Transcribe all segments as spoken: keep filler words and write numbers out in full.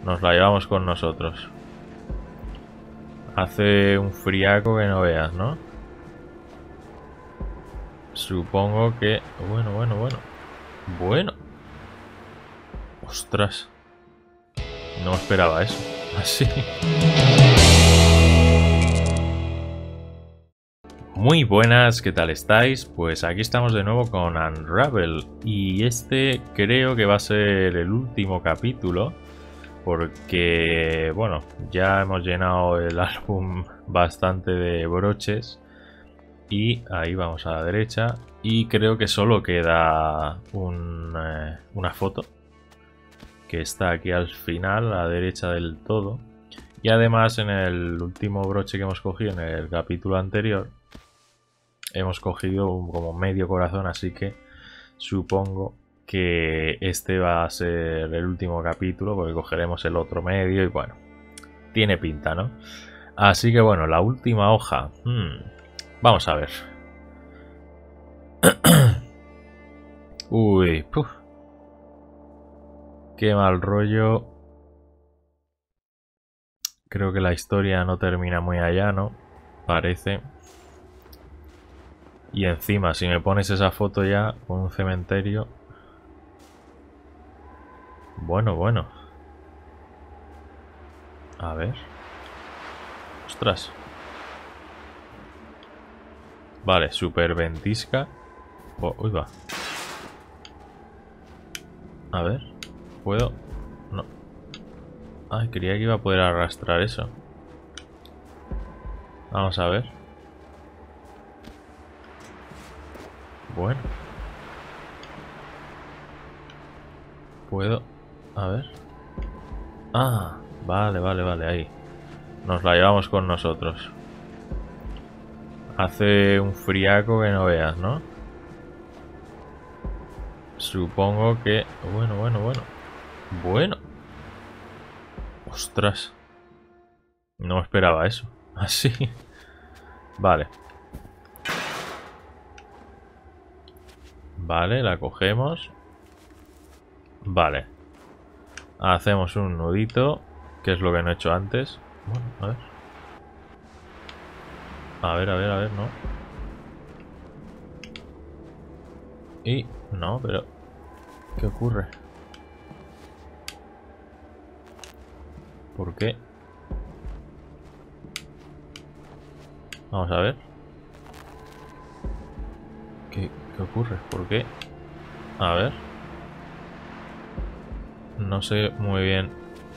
Nos la llevamos con nosotros. Hace un friaco que no veas, ¿no? Supongo que... Bueno, bueno, bueno. Bueno. Ostras. No esperaba eso. Así. Muy buenas, ¿qué tal estáis? Pues aquí estamos de nuevo con Unravel. Y este creo que va a ser el último capítulo. Porque, bueno, ya hemos llenado el álbum bastante de broches. Y ahí vamos a la derecha. Y creo que solo queda un, eh, una foto. Que está aquí al final, a la derecha del todo. Y además en el último broche que hemos cogido en el capítulo anterior. Hemos cogido un, como medio corazón, así que supongo que este va a ser el último capítulo porque cogeremos el otro medio y bueno, tiene pinta, ¿no? Así que bueno, la última hoja. Hmm, vamos a ver. Uy, puf. Qué mal rollo. Creo que la historia no termina muy allá, ¿no? Parece. Y encima, si me pones esa foto ya con un cementerio... Bueno, bueno. A ver. Ostras. Vale, super ventisca. Oh, uy, va. A ver. ¿Puedo? No. Ay, creía que iba a poder arrastrar eso. Vamos a ver. Bueno. ¿Puedo? A ver. Ah, vale, vale, vale, ahí. Nos la llevamos con nosotros. Hace un friaco que no veas, ¿no? Supongo que... Bueno, bueno, bueno. Bueno. Ostras. No esperaba eso. Así. Vale. Vale, la cogemos. Vale. Hacemos un nudito, que es lo que no he hecho antes. Bueno, a ver. A ver, a ver, a ver, no. Y... No, pero... ¿Qué ocurre? ¿Por qué? Vamos a ver. ¿Qué, qué ocurre? ¿Por qué? A ver. No sé muy bien.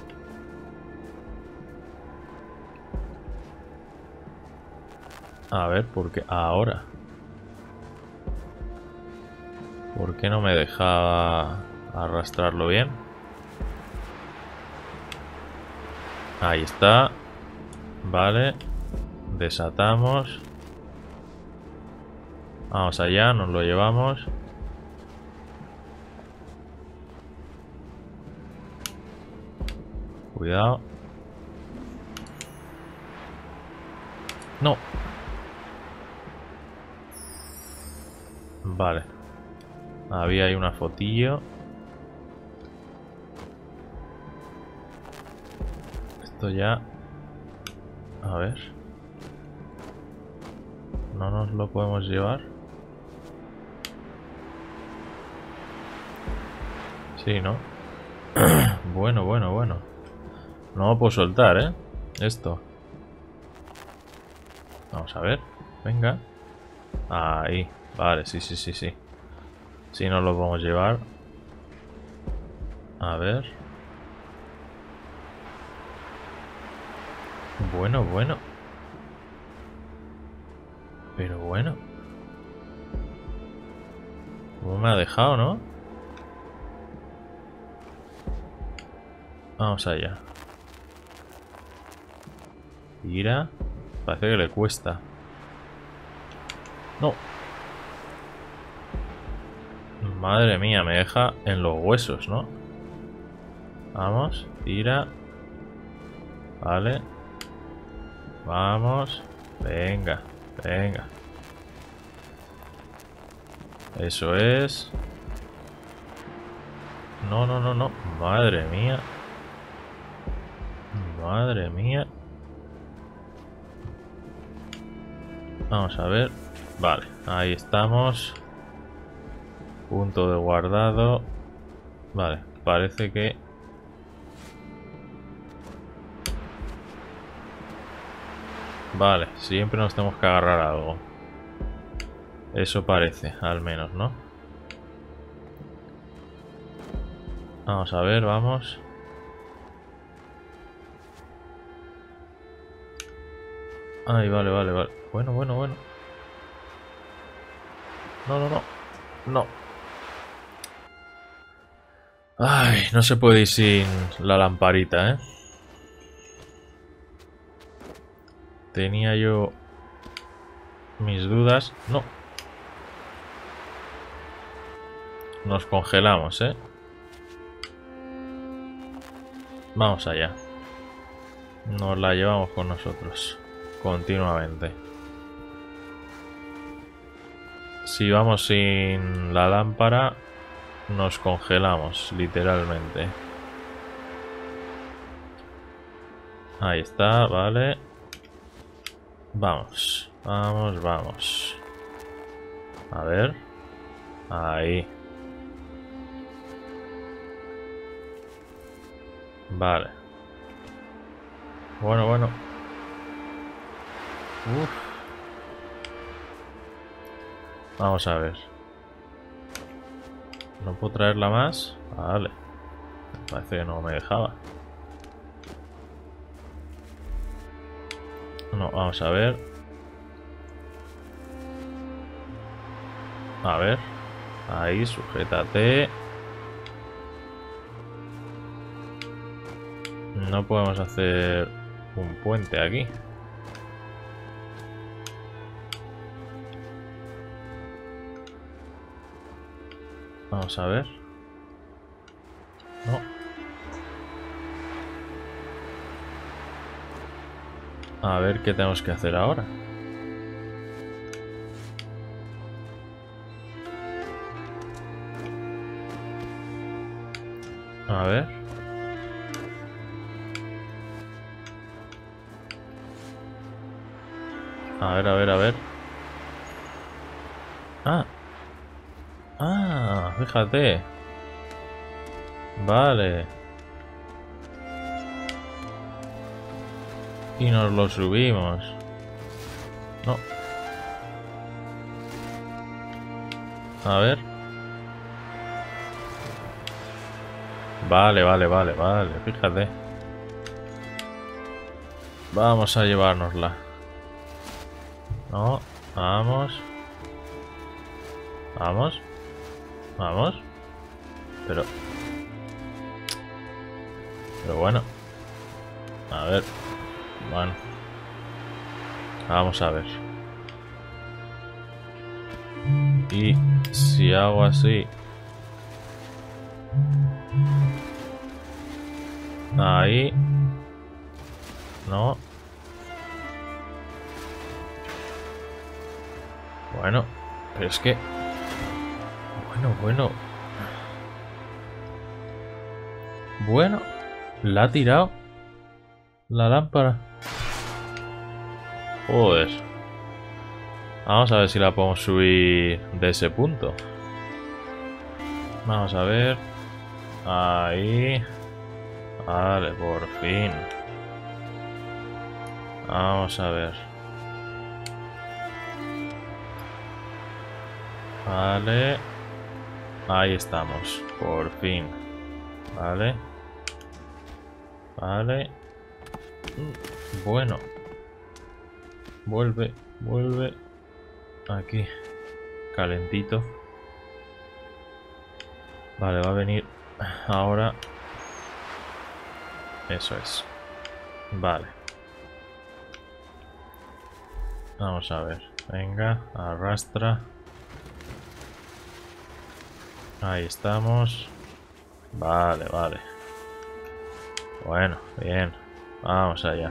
A ver, ¿por qué? Ahora. ¿Por qué no me deja arrastrarlo bien? Ahí está. Vale. Desatamos. Vamos allá, nos lo llevamos. Cuidado. No. Vale. Había ahí una fotillo. Esto ya... A ver. No nos lo podemos llevar. Sí, ¿no? Bueno, bueno, bueno. No lo puedo soltar, ¿eh? Esto. Vamos a ver. Venga. Ahí. Vale, sí, sí, sí, sí. Sí, nos lo podemos llevar. A ver. Bueno, bueno. Pero bueno. ¿Cómo me ha dejado, no? Vamos allá. Tira. Parece que le cuesta. No. Madre mía, me deja en los huesos, ¿no? Vamos, tira. Vale. Vamos. Venga, venga. Eso es. No, no, no, no. Madre mía. Madre mía. Vamos a ver. Vale, ahí estamos. Punto de guardado. Vale, parece que... Vale, siempre nos tenemos que agarrar a algo. Eso parece, al menos, ¿no? Vamos a ver, vamos. Ay, vale, vale, vale. Bueno, bueno, bueno. No, no, no. No. Ay, no se puede ir sin la lamparita, ¿eh? Tenía yo mis dudas. No. Nos congelamos, ¿eh? Vamos allá. Nos la llevamos con nosotros. Continuamente. Si vamos sin la lámpara, nos congelamos, literalmente. Ahí está, vale. Vamos, vamos, vamos. A ver. Ahí. Vale. Bueno, bueno. Uf. Vamos a ver. ¿No puedo traerla más? Vale. Parece que no me dejaba. No, vamos a ver. A ver. Ahí, sujétate. No podemos hacer un puente aquí. Vamos a ver. No. A ver qué tenemos que hacer ahora. A ver. A ver, a ver, a ver. Ah. Ah, fíjate. Vale. Y nos lo subimos. No. A ver. Vale, vale, vale, vale. Fíjate. Vamos a llevárnosla. No, vamos. Vamos. Vamos. Pero... Pero bueno. A ver. Bueno. Vamos a ver. Y si hago así... Ahí. No. Bueno. Pero es que... Bueno, bueno. Bueno. La ha tirado. La lámpara. Joder. Vamos a ver si la podemos subir de ese punto. Vamos a ver. Ahí. Vale, por fin. Vamos a ver. Vale. Ahí estamos. Por fin. Vale. Vale. Bueno. Vuelve, vuelve. Aquí. Calentito. Vale, va a venir ahora. Eso es. Vale. Vamos a ver. Venga, arrastra. Ahí estamos. Vale, vale. Bueno, bien. Vamos allá.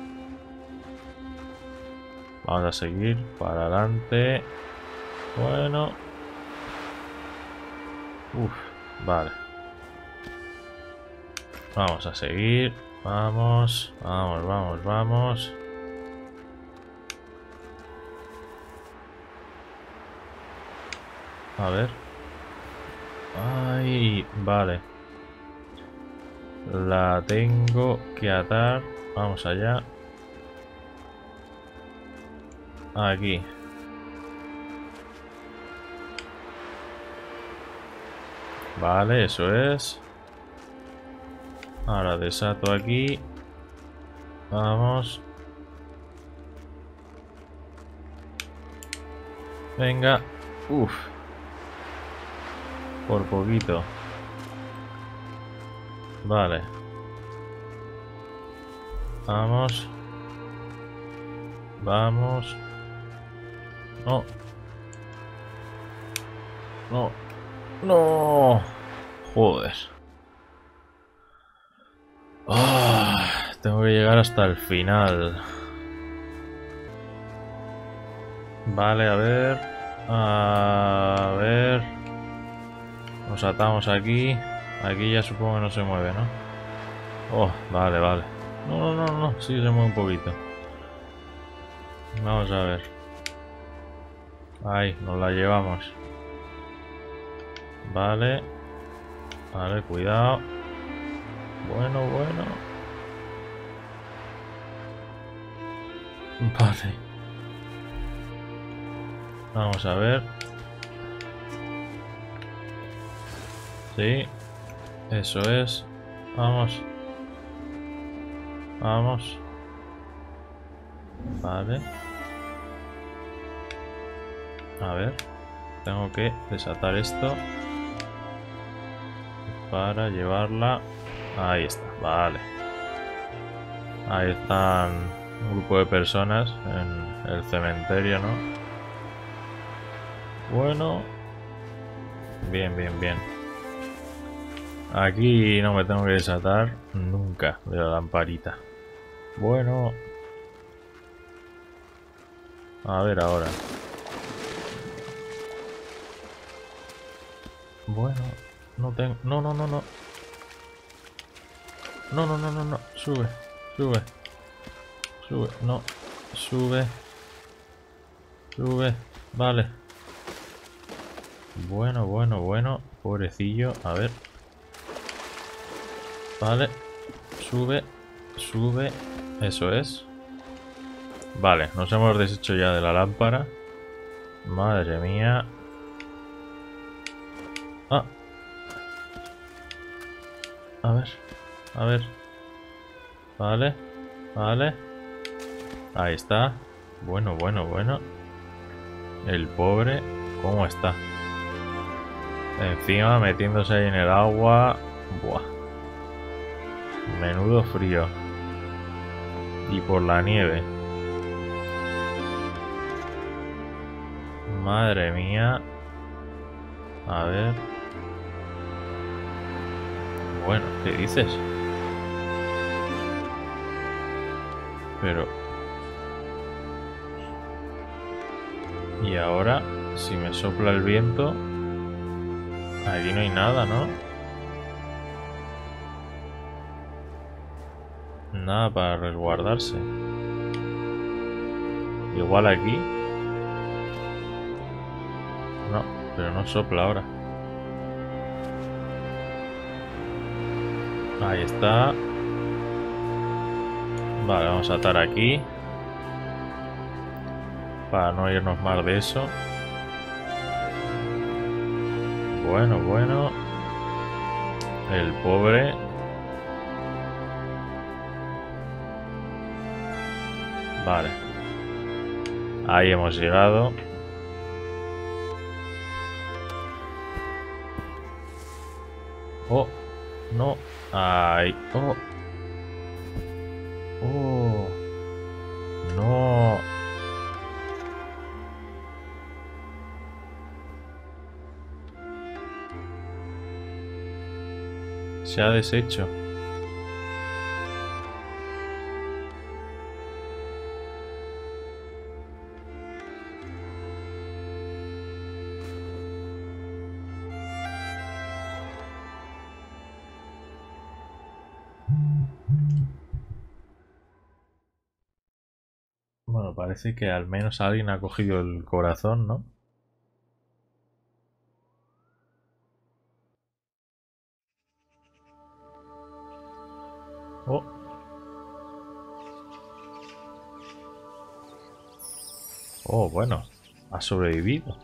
Vamos a seguir para adelante. Bueno. Uf, vale. Vamos a seguir. Vamos, vamos, vamos, vamos. A ver. Ay, vale. La tengo que atar. Vamos allá. Aquí. Vale, eso es. Ahora desato aquí. Vamos. Venga. Uf. Por poquito. Vale. Vamos. Vamos. No. No. No. Joder. Oh, tengo que llegar hasta el final. Vale, a ver. A ver. Nos atamos aquí. Aquí ya supongo que no se mueve, ¿no? Oh, vale, vale. No, no, no, no. Sí se mueve un poquito. Vamos a ver. Ahí, nos la llevamos. Vale. Vale, cuidado. Bueno, bueno. Vale. Vamos a ver. Sí. Eso es. Vamos. Vamos. Vale. A ver. Tengo que desatar esto para llevarla. Ahí está. Vale. Ahí están un grupo de personas en el cementerio, ¿no? Bueno. Bien, bien, bien. Aquí no me tengo que desatar nunca de la lamparita. Bueno. A ver ahora. Bueno. No tengo... No, no, no, no. No, no, no, no, no. Sube. Sube. Sube. No. Sube. Sube. Vale. Bueno, bueno, bueno. Pobrecillo. A ver. Vale. Sube. Sube. Eso es. Vale. Nos hemos deshecho ya de la lámpara. Madre mía. Ah. A ver. A ver. Vale. Vale. Ahí está. Bueno, bueno, bueno. El pobre. ¿Cómo está? Encima metiéndose ahí en el agua. Buah. Menudo frío. Y por la nieve. Madre mía. A ver. Bueno, ¿qué dices? Pero... Y ahora, si me sopla el viento... Aquí no hay nada, ¿no? Nada para resguardarse. Igual aquí. No, pero no sopla ahora. Ahí está. Vale, vamos a atar aquí. Para no irnos más de eso. Bueno, bueno. El pobre. Vale. Ahí hemos llegado. Oh, no. Ahí. Oh. Oh. No. Se ha deshecho. Bueno, parece que al menos alguien ha cogido el corazón, ¿no? Oh. Oh, bueno. Ha sobrevivido.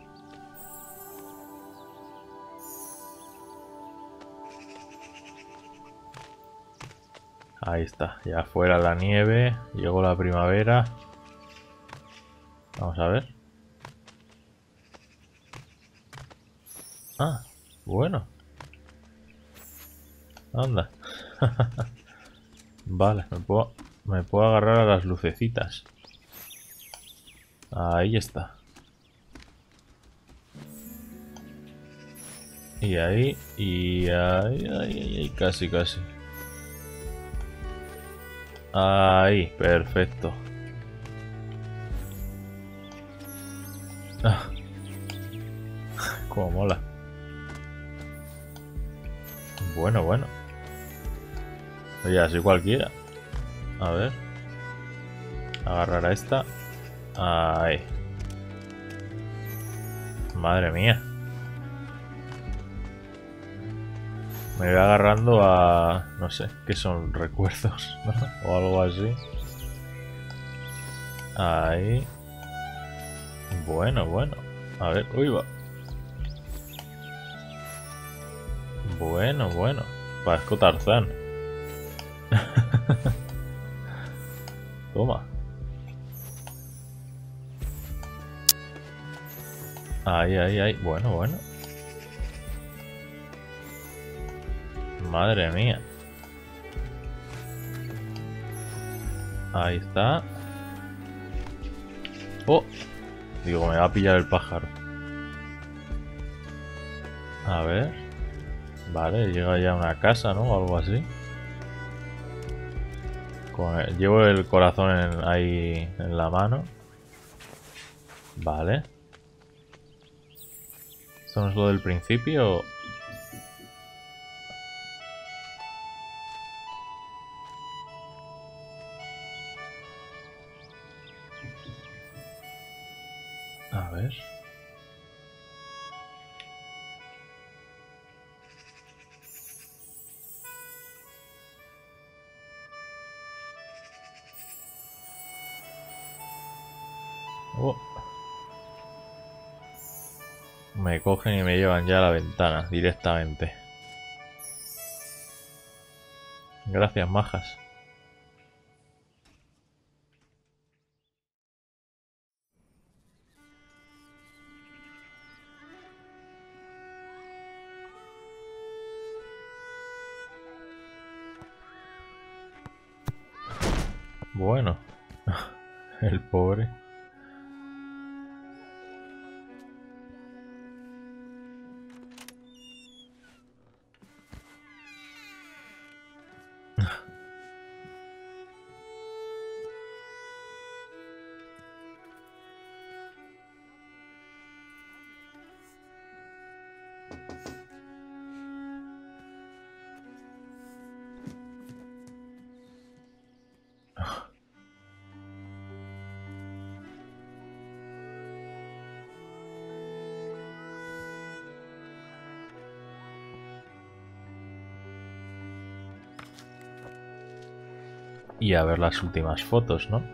Ahí está. Ya fuera la nieve. Llegó la primavera. Vamos a ver. Ah, bueno. Anda. Vale, me puedo, me puedo agarrar a las lucecitas. Ahí está. Y ahí, y ahí, ahí, ahí, casi, casi. Ahí, perfecto. Ah, cómo mola. Bueno, bueno. Oye, así cualquiera. A ver. Agarrar a esta. Ahí. Madre mía. Me voy agarrando a... no sé, ¿qué son? Recuerdos, ¿no? O algo así. Ahí. Bueno, bueno. A ver, uy, va. Bueno, bueno. Parezco Tarzán. Toma. Ahí, ahí, ahí. Bueno, bueno. Madre mía. Ahí está. Oh. Digo, me va a pillar el pájaro. A ver. Vale, llega ya a una casa, ¿no? O algo así. Con el, llevo el corazón en, ahí en la mano. Vale. ¿Esto no es lo del principio? A ver. Oh. Me cogen y me llevan ya a la ventana directamente. Gracias, majas. Bueno. El pobre. Y a ver las últimas fotos, ¿no?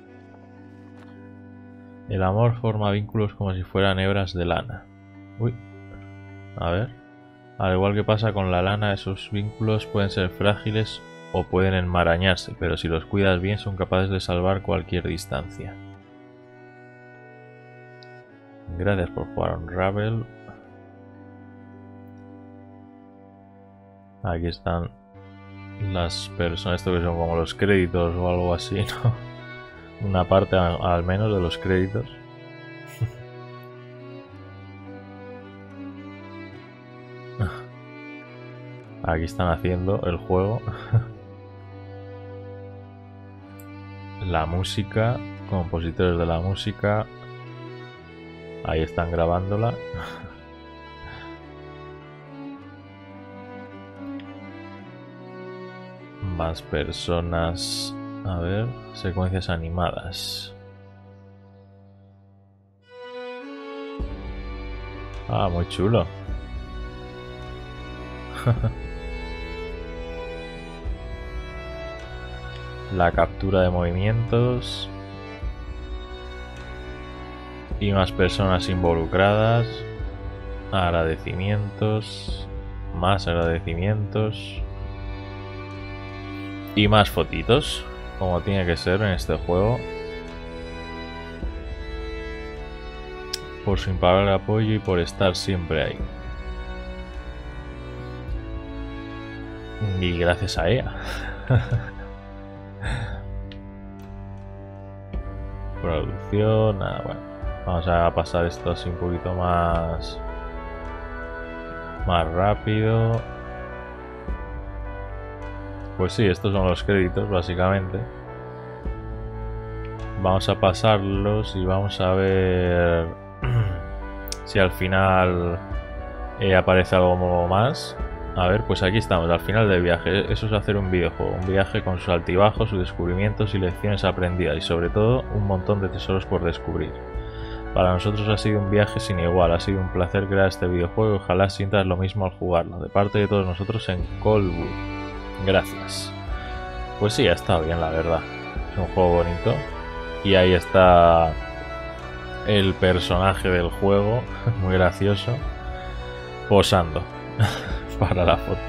El amor forma vínculos como si fueran hebras de lana. Uy. A ver. Al igual que pasa con la lana, esos vínculos pueden ser frágiles o pueden enmarañarse, pero si los cuidas bien son capaces de salvar cualquier distancia. Gracias por jugar a Unravel. Aquí están las personas, esto que son como los créditos o algo así, ¿no? Una parte al, al menos de los créditos. Aquí están haciendo el juego. La música, compositores de la música. Ahí están grabándola. Más personas. A ver, secuencias animadas. Ah, muy chulo. La captura de movimientos. Y más personas involucradas. Agradecimientos. Más agradecimientos. Y más fotitos. Como tiene que ser en este juego. Por su impagable apoyo y por estar siempre ahí. Y gracias a ella. Producción, nada, bueno. Vamos a pasar esto así un poquito más... Más rápido. Pues sí, estos son los créditos, básicamente. Vamos a pasarlos y vamos a ver si al final eh, aparece algo más. A ver, pues aquí estamos, al final del viaje. Eso es hacer un videojuego, un viaje con sus altibajos, sus descubrimientos y lecciones aprendidas, y sobre todo un montón de tesoros por descubrir. Para nosotros ha sido un viaje sin igual, ha sido un placer crear este videojuego y ojalá sientas lo mismo al jugarlo, de parte de todos nosotros en Coldwood. Gracias. Pues sí, ha estado bien, la verdad. Es un juego bonito. Y ahí está el personaje del juego, muy gracioso, posando para la foto.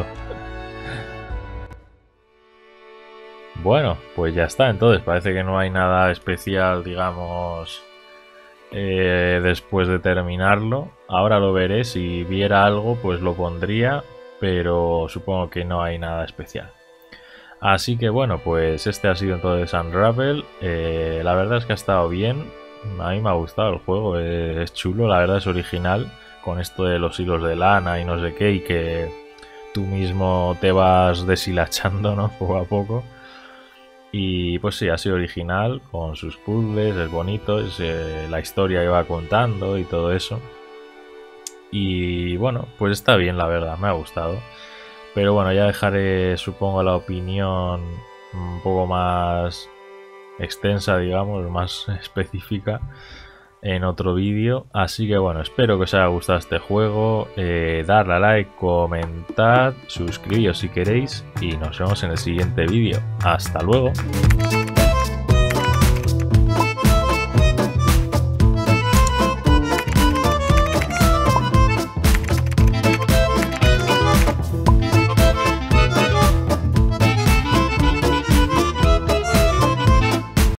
Bueno, pues ya está. Entonces parece que no hay nada especial, digamos, eh, después de terminarlo. Ahora lo veré. Si viera algo, pues lo pondría, pero supongo que no hay nada especial. Así que bueno, pues este ha sido entonces Unravel. Eh, la verdad es que ha estado bien. A mí me ha gustado el juego, es chulo, la verdad es original. Con esto de los hilos de lana y no sé qué, y que tú mismo te vas deshilachando, ¿no? Poco a poco. Y pues sí, ha sido original, con sus puzzles, es bonito, es eh, la historia que va contando y todo eso. Y bueno, pues está bien, la verdad, me ha gustado. Pero bueno, ya dejaré, supongo, la opinión un poco más extensa, digamos, más específica en otro vídeo. Así que bueno, espero que os haya gustado este juego. Eh, darle a like, comentad, suscribíos si queréis y nos vemos en el siguiente vídeo. Hasta luego.